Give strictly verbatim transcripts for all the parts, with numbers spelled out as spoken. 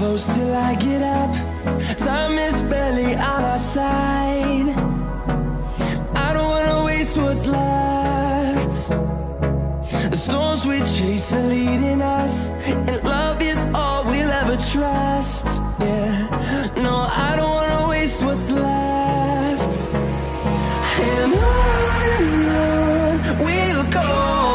close till I get up. Time is barely on our side. I don't wanna waste what's left. The storms we chase are leading us, and love is all we'll ever trust. Yeah, no, I don't wanna waste what's left. And on and on we'll go,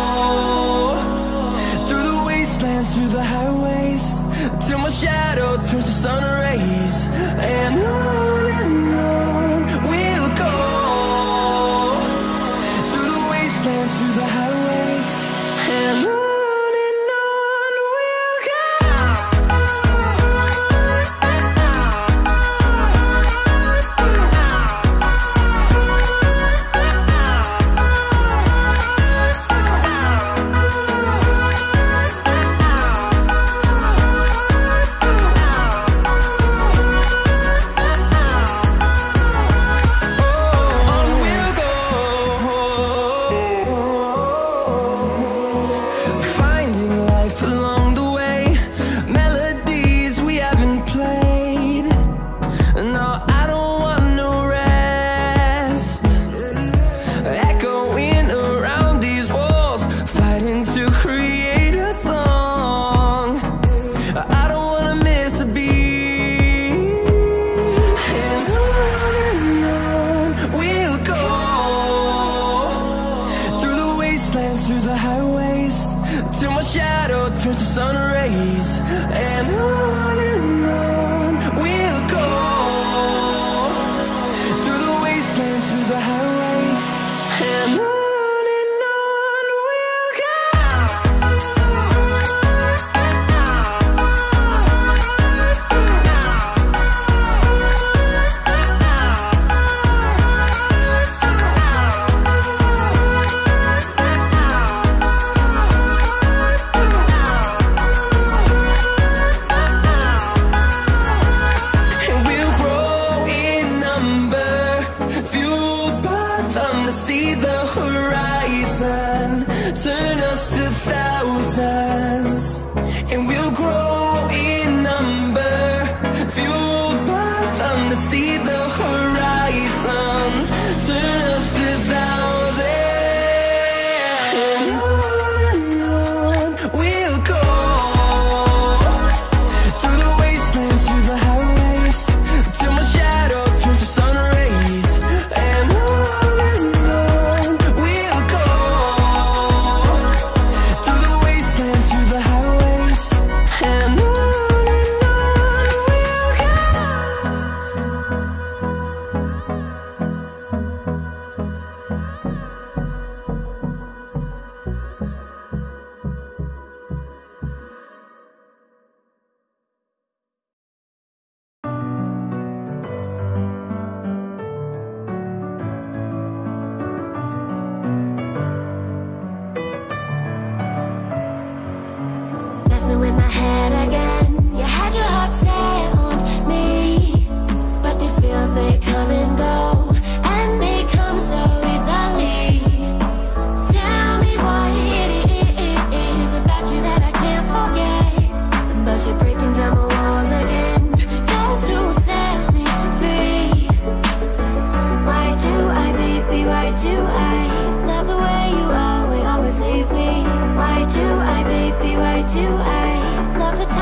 through the wastelands, through the highways, till my shadow turns to sun rays. And on and on we'll go, through the wastelands, through the highways, and on. Through the highways, till my shadow turns to sun rays. And on and on we'll go, through the wastelands, through the highways, and on. See the horizon, turn us to thousands, and we'll grow in number, fueled by them. To see the horizon, turn us to thousands, and on and on we'll go, through the wastelands, through the highways, till my shadow turns to sun rays. And on in my head again. You had your heart set on me, but these feels, they come and go, and they come so easily. Tell me what it is about you that I can't forget, but you're breaking down my walls again, just to set me free. Why do I, baby, why do I love the way you are, we always leave me? Why do I, baby, why do I love the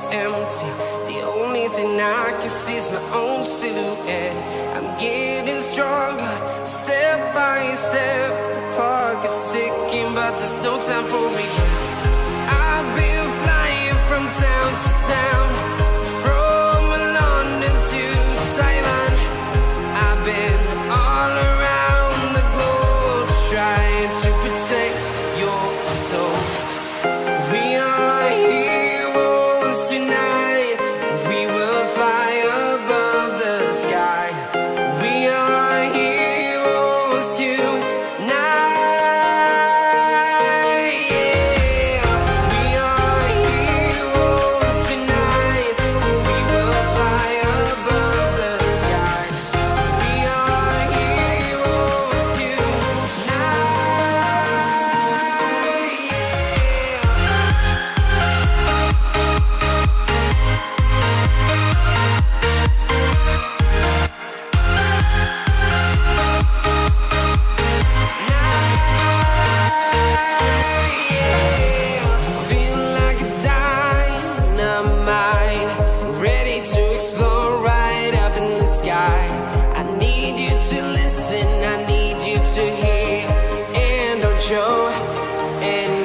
empty. The only thing I can see is my own silhouette. I'm getting stronger, step by step. The clock is ticking, but there's no time for me. I've been flying from town to town, from London to Taiwan. I've been all around the globe, trying to protect your soul. We are heroes tonight. We will fly above the sky. We are heroes tonight. I need you to hear and don't show. And